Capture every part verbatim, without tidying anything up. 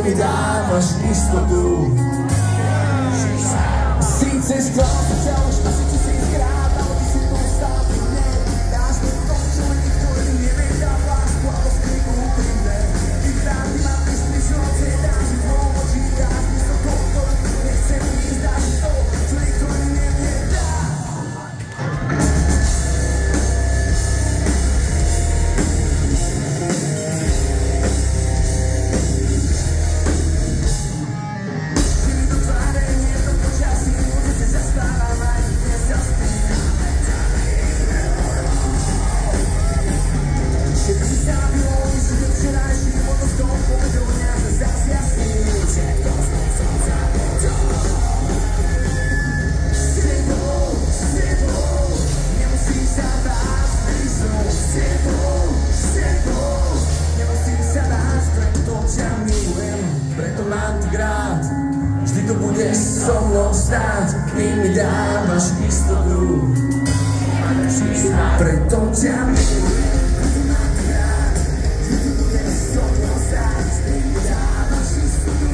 mi dávaš istotu. Síce skláš sa ťaľaš a síce si zkrát, ale ty si tu stále mne. Dáš mi to, čo nikto nevie, dávaš plavo z kriku úprimné. Ty krátky ma prišli živote, dáš mi dvom očí, dáš mi to, ktoré tu nechcem ísť, dáš mi to, čo nikto nevie, dá. Vždy tu budeš so mnou stáť, ty mi dávaš istotu. Preto ťa milujem, preto mám ťa rád. Vždy tu budeš so mnou stáť, ty mi dávaš istotu.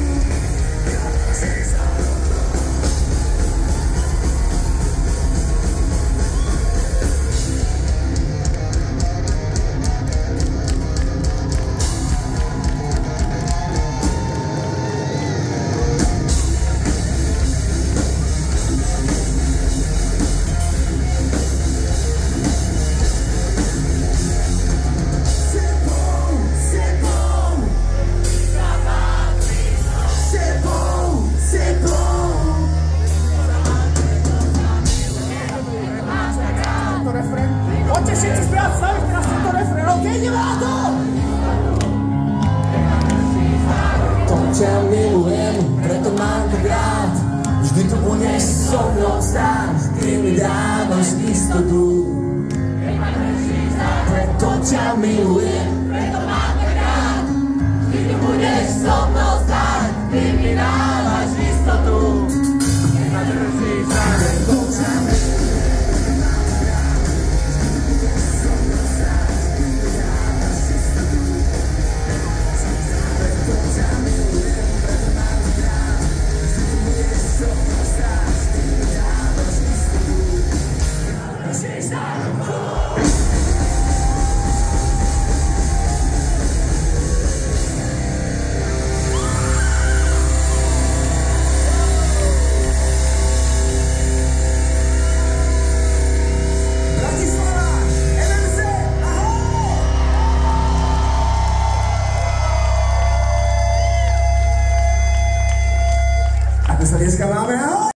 Poďte všetci spiať s nami teraz tento refrén, ok, ideme na to! To ťa milujem, preto mám tak rád. Vždy tu budeš so mnou stáť, ty mi dávaš istotu. Preto ťa milujem, preto mám tak rád. Vždy tu budeš so mnou stáť, ty mi dávaš istotu. preto ťa milujem. Ako sa dneska máme, ahoj!